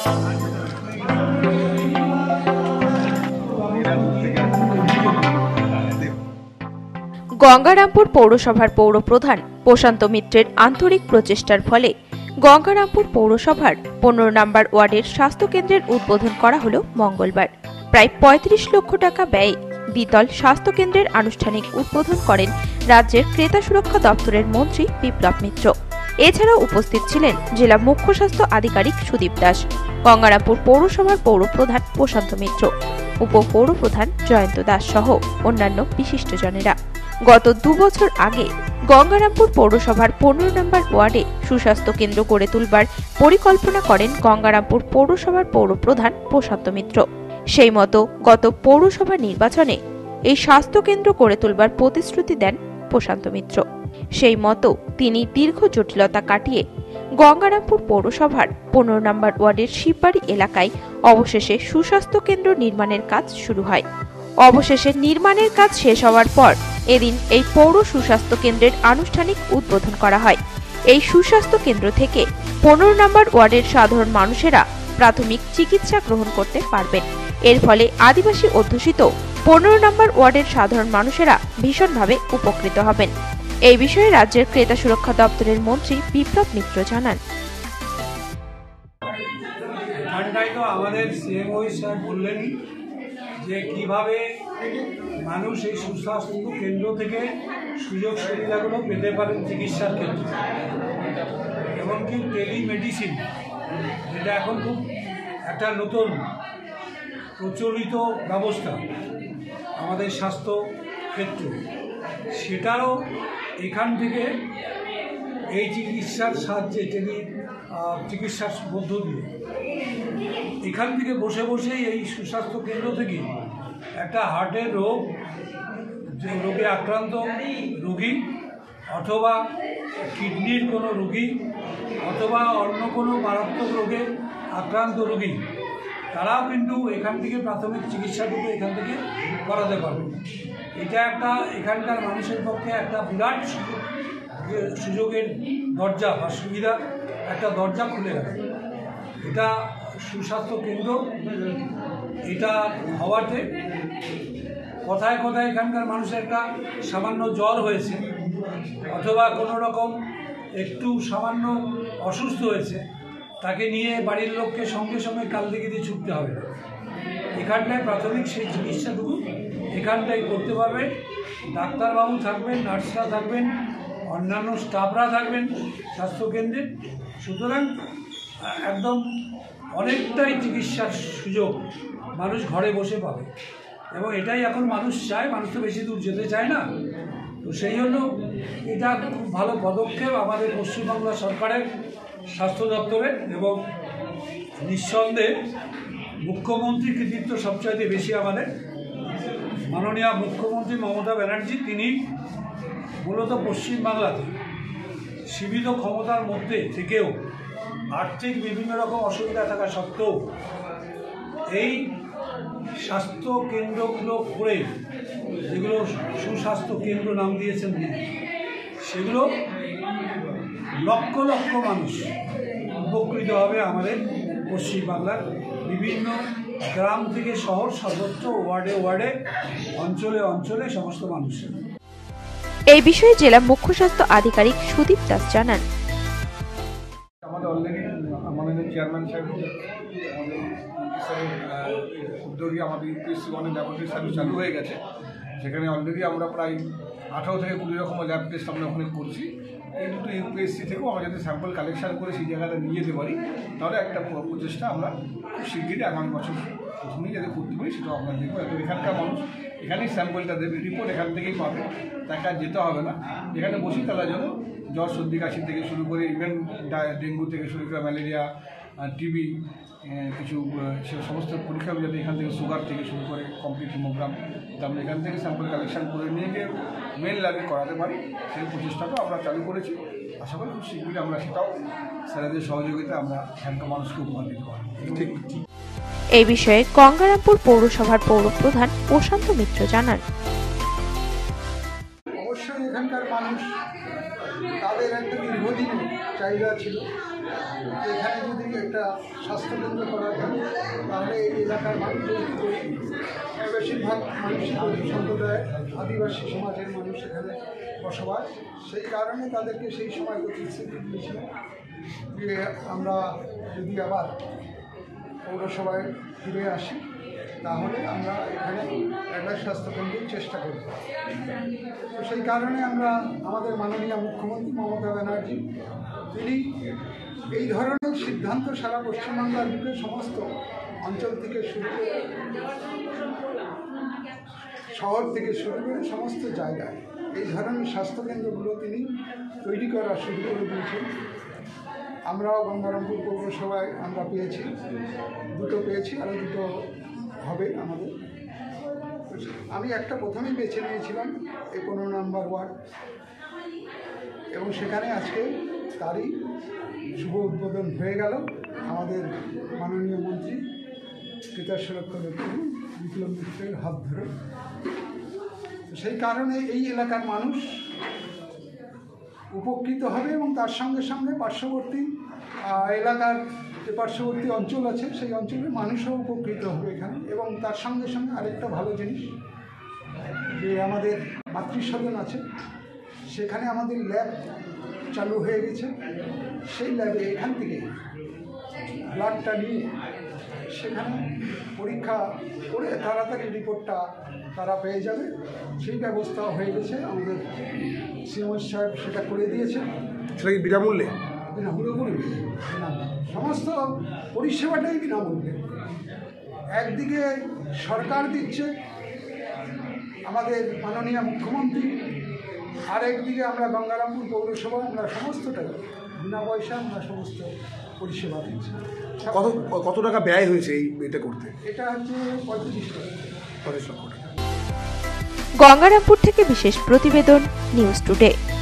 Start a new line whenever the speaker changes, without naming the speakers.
গঙ্গারামপুর পৌরসভার পৌর প্রধান প্রশান্ত মিত্রের আন্তরিক প্রচেষ্টার ফলে গঙ্গারামপুর পৌরসভার 15 নম্বর ওয়ার্ডের স্বাস্থ্য কেন্দ্রের উদ্বোধন করা হলো মঙ্গলবার। প্রায় 35 লক্ষ টাকা ব্যয়ে দ্বিতল স্বাস্থ্য কেন্দ্রের আনুষ্ঠানিক উদ্বোধন করেন রাজ্যের ক্রেতা সুরক্ষা দপ্তরের মন্ত্রী বিপ্লব মিত্র। এছাড়াও উপস্থিত ছিলেন জেলা মুখ্য স্বাস্থ্য আধিকারিক সুদীপ দাস, গঙ্গারামপুর পৌরসভার পৌর প্রধান প্রশান্ত মিত্র, উপ পৌর প্রধান জয়ন্ত দাস সহ অন্যান্য বিশিষ্টজনেরা। গত 2 বছর আগে গঙ্গারামপুর পৌরসভার 15 নম্বর ওয়ার্ডে সুস্বাস্থ্য কেন্দ্র গড়ে তুলবার পরিকল্পনা করেন গঙ্গারামপুর পৌরসভার পৌর প্রধান প্রশান্ত মিত্র। সেই মতো গত পৌরসভা নির্বাচনে এই স্বাস্থ্য কেন্দ্র গড়ে তুলবার প্রতিশ্রুতি দেন প্রশান্ত মিত্র। সেই মতো তিনি দীর্ঘ জটিলতা কাটিয়ে গঙ্গারামপুর পৌরসভার 15 নম্বর ওয়ার্ডের শিববাড়ি এলাকায় অবশেষে সুস্বাস্থ্য কেন্দ্র নির্মাণের কাজ শুরু হয়। অবশেষে নির্মাণের কাজ শেষ হওয়ার পর এদিন এই পৌর সুস্বাস্থ্য কেন্দ্রের আনুষ্ঠানিক উদ্বোধন করা হয়। এই সুস্বাস্থ্য কেন্দ্র থেকে 15 নম্বর ওয়ার্ডের সাধারণ মানুষেরা প্রাথমিক চিকিৎসা গ্রহণ করতে পারবেন। এর ফলে আদিবাসী অধ্যুষিত 15 নম্বর ওয়ার্ডের সাধারণ মানুষেরা ভীষণভাবে উপকৃত হবেন। এই বিষয়ে রাজ্যের ক্রেতা সুরক্ষা দপ্তরের মন্ত্রী বিপ্লব মিত্র জানান,
আমাদের সিএমও স্যার বললেন যে কিভাবে মানুষ এই সুস্বাস্থ্য কেন্দ্র থেকে সুযোগ সুবিধাগুলো পেতে পারেন চিকিৎসার ক্ষেত্রে, এমনকি টেলিমেডিসিন, যেটা এখন খুব একটা নতুন প্রচলিত ব্যবস্থা আমাদের স্বাস্থ্য ক্ষেত্রে, সেটাও এখান থেকে এই চিকিৎসার সাহায্যে চিকিৎসার মধ্য দিয়ে এখান থেকে বসে বসেই এই সুস্বাস্থ্য কেন্দ্র থেকে একটা হার্টের রোগ, যে রোগে আক্রান্ত রোগী অথবা কিডনির কোনো রোগী অথবা অন্য কোনো মারাত্মক রোগে আক্রান্ত রোগী, তারাও কিন্তু এখান থেকে প্রাথমিক চিকিৎসাটুকু এখান থেকে করাতে পারবে। এটা একটা এখানকার মানুষের পক্ষে একটা বিরাট সুযোগের দরজা বা সুবিধা, একটা দরজা খুলে রাখে। এটা সুস্বাস্থ্য কেন্দ্র, এটা হওয়াতে কথায় কথায় এখানকার মানুষের একটা সামান্য জ্বর হয়েছে অথবা কোনো রকম একটু সামান্য অসুস্থ হয়েছে, তাকে নিয়ে বাড়ির লোককে সঙ্গে সঙ্গে কালদিঘিতে ছুটতে হবে না। এখানটায় প্রাথমিক সেই চিকিৎসাটুকু এখানটায় করতে পারবে। ডাক্তারবাবু থাকবেন, নার্সরা থাকবেন, অন্যান্য স্টাফরা থাকবেন স্বাস্থ্যকেন্দ্রে। সুতরাং একদম অনেকটাই চিকিৎসার সুযোগ মানুষ ঘরে বসে পাবে, এবং এটাই এখন মানুষ চায়। মানুষ তো বেশি দূর যেতে চায় না, তো সেই জন্য এটা খুব ভালো পদক্ষেপ আমাদের পশ্চিমবাংলা সরকারের স্বাস্থ্য দপ্তরের, এবং নিঃসন্দেহে মুখ্যমন্ত্রীর কৃতিত্ব সবচাইতে বেশি আমাদের মাননীয় মুখ্যমন্ত্রী মমতা ব্যানার্জি। তিনি মূলত পশ্চিমবাংলাতে সীমিত ক্ষমতার মধ্যে থেকেও আর্থিক বিভিন্ন রকম অসুবিধা থাকা সত্ত্বেও এই স্বাস্থ্য কেন্দ্রগুলো করে, যেগুলো সুস্বাস্থ্য কেন্দ্র নাম দিয়েছেন, সেগুলো লক্ষ লক্ষ মানুষ উপকৃত হবে। আমাদের পশ্চিমবাংলার বিভিন্ন গ্রাম থেকে শহর, সর্বত্র ওয়ার্ডে ওয়ার্ডে, অঞ্চলে অঞ্চলে সমস্ত মানুষের।
এই বিষয়ে জেলা মুখ্য স্বাস্থ্য আধিকারিক সুদীপ দাস জানান,
আমাদের অলরেডি আমাদের চেয়ারম্যান সাহেব উদ্যোগে আমাদের ইউপিএসসি 1 ল্যাবরেটরি সার্ভিস চালু হয়ে গেছে। সেখানে অলরেডি আমরা প্রায় 18 থেকে 20 রকমের ল্যাব টেস্ট আমরা ওখানে করছি। এই দুটো ইউপিএসসি থেকেও আমরা যদি স্যাম্পল কালেকশন করে সেই জায়গাটা নিয়ে যেতে পারি, তাহলে একটা প্রচেষ্টা আমরা খুব শিগগিরই আগামী বছর প্রথমেই যাতে করতে পারি সেটাও আমরা দেখবো। তো এখানকার মানুষ এখানেই স্যাম্পলটা দেবে, রিপোর্ট এখান থেকেই পাবে, তাকে আর যেতে হবে না। এখানে বসি তারা যেন জ্বর, সর্দি, কাশি থেকে শুরু করে ইভেন ডেঙ্গু থেকে শুরু করে ম্যালেরিয়া, টিবি, কিছু সে সমস্ত পরীক্ষা যাতে এখান থেকে সুগার থেকে শুরু করে কমপ্লিট হিমোগ্রাম, আমরা এখান থেকে স্যাম্পল কালেকশন করে নিয়ে গিয়ে মেন ল্যাবে করাতে পারি, সেই প্রচেষ্টাটাও আমরা চালু করেছি। আশা করি খুব শীঘ্রই আমরা সেটাও স্যারেদের সহযোগিতা আমরা এখানকার মানুষকে উপহার দিতে পারি। ঠিক।
এই বিষয়ে গঙ্গারামপুর পৌরসভার পৌর প্রধান প্রশান্ত মিত্র জানান,
অবশ্যই এখানকার মানুষ তাদের একটা দীর্ঘদিনের চাহিদা ছিল, এখানে যদি একটা স্বাস্থ্যকেন্দ্র করা যায়, তাহলে এই এলাকার মানুষ বেশিরভাগ মানুষই গরিব সম্প্রদায়ের আদিবাসী সমাজের মানুষ এখানে বসবাস। সেই কারণে তাদেরকে সেই সময় প্রতিশ্রুতি দিয়েছিল যে আমরা যদি আবার পৌরসভায় ফিরে আসি তাহলে আমরা এখানে একটা স্বাস্থ্যকেন্দ্রের চেষ্টা করব। তো সেই কারণে আমরা আমাদের মাননীয় মুখ্যমন্ত্রী মমতা ব্যানার্জি তিনি এই ধরনের সিদ্ধান্ত সারা পশ্চিমবাংলার বুকে সমস্ত অঞ্চল থেকে শুরু করে শহর থেকে শুরু করে সমস্ত জায়গায় এই ধরনের স্বাস্থ্যকেন্দ্রগুলো তিনি তৈরি করা শুরু করে দিয়েছেন। আমরাও গঙ্গারামপুর পৌরসভায় আমরা পেয়েছি, দুটো পেয়েছি, আরও দুটো হবে আমাদের। আমি একটা প্রথমেই বেছে নিয়েছিলাম এই 15 নম্বর ওয়ার্ড, এবং সেখানে আজকে তারই শুভ উদ্বোধন হয়ে গেল আমাদের মাননীয় মন্ত্রী ক্রেতা সুরক্ষা বিপ্লব মিত্রের হাত ধরে। সেই কারণে এই এলাকার মানুষ উপকৃত হবে এবং তার সঙ্গে সঙ্গে পার্শ্ববর্তী এলাকার যে পার্শ্ববর্তী অঞ্চল আছে সেই অঞ্চলের মানুষও উপকৃত হবে এখানে। এবং তার সঙ্গে সঙ্গে আরেকটা ভালো জিনিস যে আমাদের মাতৃসদন আছে, সেখানে আমাদের ল্যাব চালু হয়ে গেছে। সেই ল্যাবে এখান থেকে ব্লাডটা নিয়ে সেখানে পরীক্ষা করে তাড়াতাড়ি রিপোর্টটা তারা পেয়ে যাবে, সেই ব্যবস্থা হয়ে গেছে। আমাদের সিএমও সাহেব সেটা করে দিয়েছে।
সেটা কি বিনামূল্যে?
পুরোপুরি সমস্ত পরিষেবাটাই বিনামূল্যে। একদিকে সরকার দিচ্ছে আমাদের মাননীয় মুখ্যমন্ত্রী, আর একদিকে আমরা গঙ্গারামপুর পৌরসভা আমরা সমস্তটাই বিনা পয়সা আমরা সমস্ত পরিষেবা দিচ্ছি।
কত টাকা ব্যয় হয়েছে এটা করতে?
এটা হচ্ছে 35 টাকা।
লক্ষ টাকা।
গঙ্গারামপুর থেকে বিশেষ প্রতিবেদন, নিউজ টুডে।